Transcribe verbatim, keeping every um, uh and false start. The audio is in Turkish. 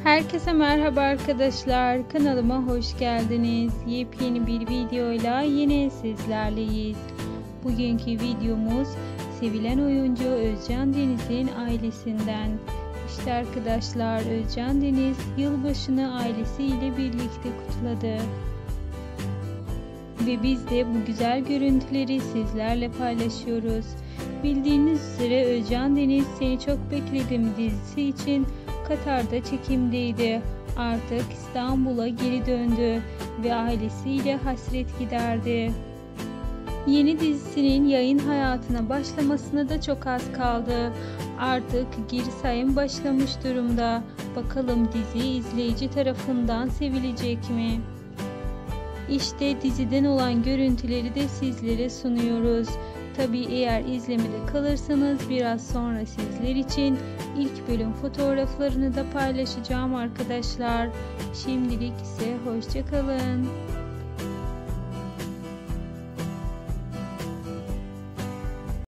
Herkese merhaba arkadaşlar, kanalıma hoş geldiniz. Yepyeni bir videoyla yine sizlerleyiz. Bugünkü videomuz sevilen oyuncu Özcan Deniz'in ailesinden. İşte arkadaşlar, Özcan Deniz yılbaşını ailesiyle birlikte kutladı. Ve biz de bu güzel görüntüleri sizlerle paylaşıyoruz. Bildiğiniz üzere Özcan Deniz Seni Çok Bekledim dizisi için Katar'da çekimdeydi. Artık İstanbul'a geri döndü ve ailesiyle hasret giderdi. Yeni dizisinin yayın hayatına başlamasına da çok az kaldı. Artık geri sayım başlamış durumda. Bakalım dizi izleyici tarafından sevilecek mi? İşte diziden olan görüntüleri de sizlere sunuyoruz. Tabii eğer izlemede kalırsanız biraz sonra sizler için ilk bölüm fotoğraflarını da paylaşacağım arkadaşlar. Şimdilik ise hoşça kalın.